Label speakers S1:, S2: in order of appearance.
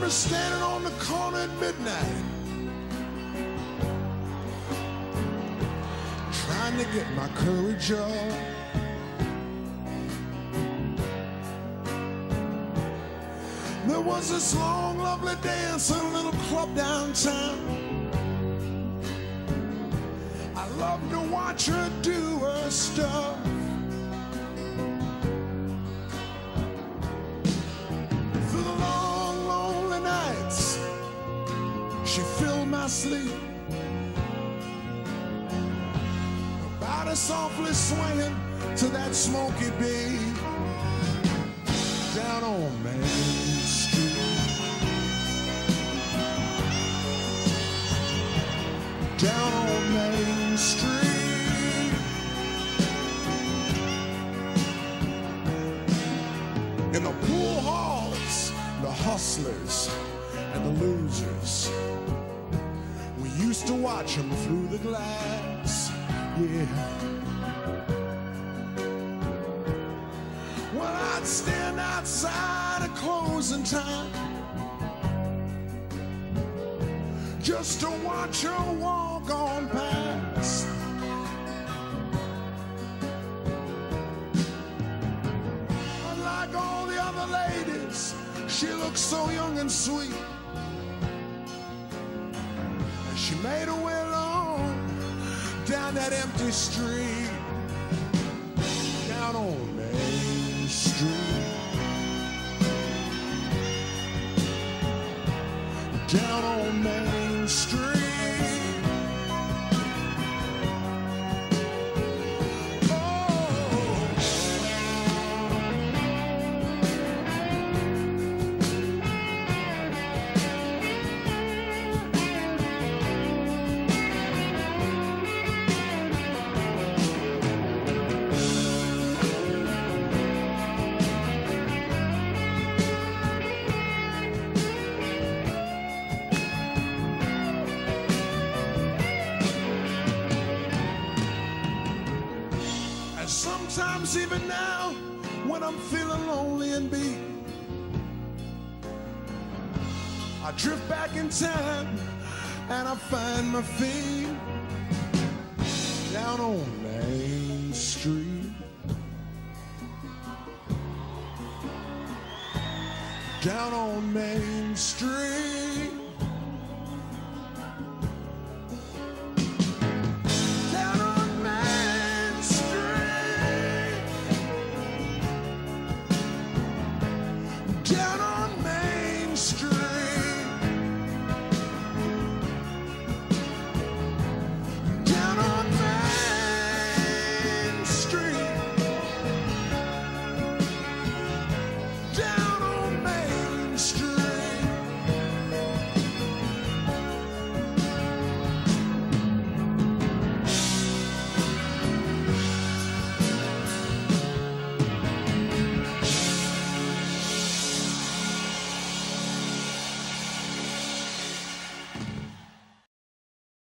S1: remember standing on the corner at midnight, trying to get my courage up. There was this long, lovely dance in a little club downtown. I loved to watch her do her stuff. Through the long, lonely nights, she filled my sleep. Her body softly swinging to that smoky beat. Down on Main Street, down on Main Street, in the pool halls, the hustlers and the losers, we used to watch them through the glass, yeah. Well, I'd stand outside at closing time just to watch her walk on past. Unlike all the other ladies, she looked so young and sweet. And she made her way along down that empty street, down on Main Street, down on Main Street. Sometimes even now, when I'm feeling lonely and beat, I drift back in time and I find my feet down on Main Street, down on Main Street.